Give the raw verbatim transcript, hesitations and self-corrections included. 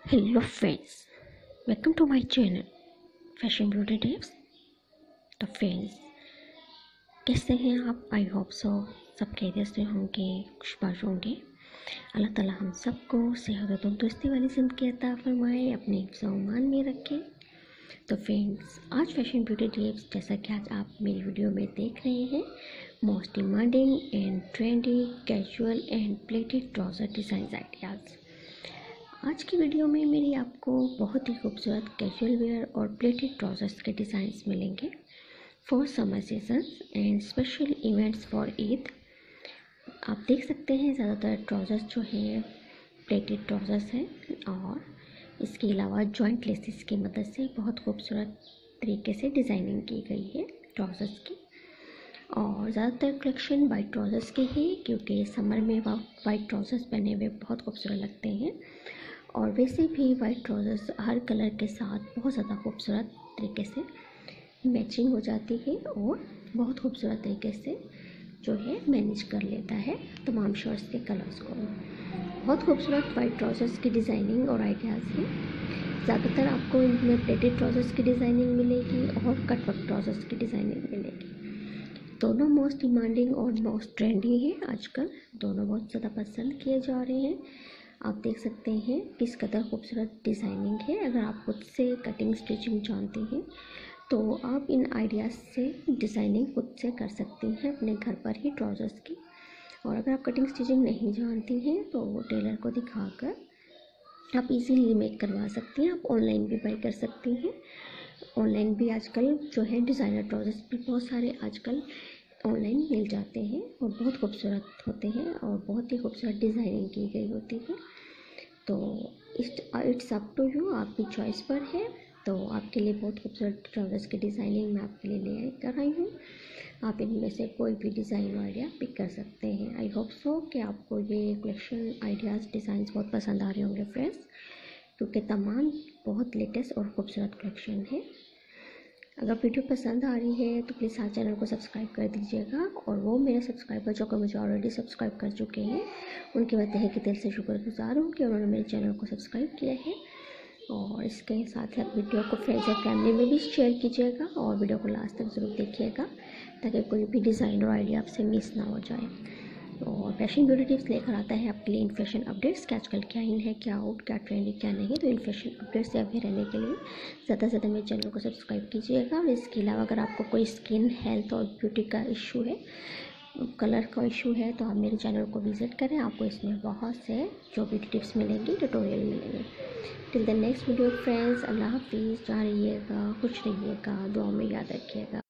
Hello friends, welcome to my channel fashion beauty tips. तो friends, कैसे हैं आप? आई होप सो सब खैरियत से होंगे, खुशबाश होंगे। अल्लाह ताला हम सबको सेहत और तंदुरुस्ती वाली ज़िंदगी अता फरमाए, अपने हिफ्ज़-ओ-अमान में रखे। तो फ्रेंड्स, आज फैशन ब्यूटी टिप्स, जैसा कि आज आप मेरी वीडियो में देख रहे हैं, most demanding and trendy casual and pleated trouser design ideas. आज की वीडियो में मेरी आपको बहुत ही खूबसूरत कैजुअल वेयर और प्लेटेड ट्राउज़र्स के डिज़ाइंस मिलेंगे for summer seasons and special events for Eid. आप देख सकते हैं ज़्यादातर ट्राउज़र्स जो हैं प्लेटेड ट्राउज़र्स हैं, और इसके अलावा जॉइंट लेसेस की मदद से बहुत खूबसूरत तरीके से डिज़ाइनिंग की गई है ट्राउज़र्स की। और ज़्यादातर कलेक्शन वाइट ट्राउज़र्स की है, क्योंकि समर में वाइट ट्राउज़र्स पहने हुए बहुत खूबसूरत लगते हैं। और वैसे भी वाइट ट्राउज़र्स हर कलर के साथ बहुत ज़्यादा खूबसूरत तरीके से मैचिंग हो जाती है और बहुत खूबसूरत तरीके से जो है मैनेज कर लेता है तमाम शर्ट्स के कलर्स को। बहुत खूबसूरत वाइट ट्राउज़र्स की डिज़ाइनिंग और आइडियाज़ हैं। ज़्यादातर आपको इनमें प्लेटेड ट्राउज़र्स की डिज़ाइनिंग मिलेगी और कटवर्क ट्राउज़र्स की डिज़ाइनिंग मिलेगी। दोनों मोस्ट डिमांडिंग और मोस्ट ट्रेंडी हैं आजकल, दोनों बहुत ज़्यादा पसंद किए जा रहे हैं। आप देख सकते हैं किस कदर खूबसूरत डिज़ाइनिंग है। अगर आप खुद से कटिंग स्टिचिंग जानते हैं तो आप इन आइडियाज़ से डिज़ाइनिंग खुद से कर सकती हैं अपने घर पर ही ट्राउज़र्स की। और अगर आप कटिंग स्टिचिंग नहीं जानती हैं तो टेलर को दिखाकर आप इजीली मेक करवा सकती हैं। आप ऑनलाइन भी बाई कर सकती हैं। ऑनलाइन भी आजकल जो है डिज़ाइनर ट्राउज़र्स भी बहुत सारे आजकल ऑनलाइन मिल जाते हैं और बहुत खूबसूरत होते हैं और बहुत ही खूबसूरत डिज़ाइनिंग की गई होती है। तो इट्स अप टू यू, आपकी चॉइस पर है। तो आपके लिए बहुत खूबसूरत ट्राउज़र्स की डिज़ाइनिंग मैं आपके लिए ले कर आई हूँ। आप इनमें से कोई भी डिज़ाइन आइडिया पिक कर सकते हैं। आई होप सो कि आपको ये कलेक्शन आइडियाज़ डिज़ाइंस बहुत पसंद आ रहे होंगे फ्रेंड्स, क्योंकि तमाम बहुत लेटेस्ट और खूबसूरत कलेक्शन है। अगर वीडियो पसंद आ रही है तो प्लीज़ हमारे चैनल को सब्सक्राइब कर दीजिएगा। और वो मेरे सब्सक्राइबर जो कि मुझे ऑलरेडी सब्सक्राइब कर चुके हैं, उनके मैं तहे के दिल से शुक्रगुजार हूँ कि उन्होंने मेरे चैनल को सब्सक्राइब किया है। और इसके साथ साथ वीडियो को फ्रेंड्स और फैमिली में भी शेयर कीजिएगा और वीडियो को लास्ट तक ज़रूर देखिएगा, ताकि कोई भी डिज़ाइन और आइडिया आपसे मिस ना हो जाए। और फैशन ब्यूटी टिप्स लेकर आता है आपके लिए इन फैशन अपडेट्स कि आजकल क्या इन है, क्या आउट, क्या ट्रेंड है, क्या नहीं। तो इन फैशन अपडेट्स से अवेयर रहने के लिए ज़्यादा से ज़्यादा मेरे चैनल को सब्सक्राइब कीजिएगा। और इसके अलावा अगर आपको कोई स्किन हेल्थ और ब्यूटी का इशू है, कलर का इशू है, तो आप मेरे चैनल को विज़िट करें। आपको इसमें बहुत से जो ब्यूटी टिप्स मिलेंगी, ट्यूटोरियल मिलेंगे। Till the next video friends, अल्लाह हाफिज़। जहाँ रहिएगा खुश रहिएगा, दुआ में याद रखिएगा।